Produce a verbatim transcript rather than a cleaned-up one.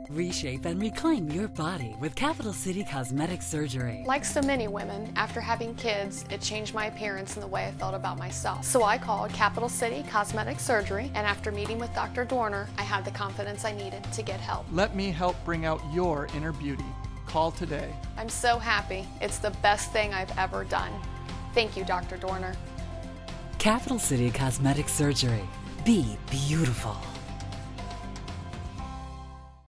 Reshape and reclaim your body with Capital City Cosmetic Surgery. Like so many women, after having kids, it changed my appearance and the way I felt about myself. So I called Capital City Cosmetic Surgery, and after meeting with Doctor Dorner, I had the confidence I needed to get help. Let me help bring out your inner beauty. Call today. I'm so happy. It's the best thing I've ever done. Thank you, Doctor Dorner. Capital City Cosmetic Surgery. Be beautiful.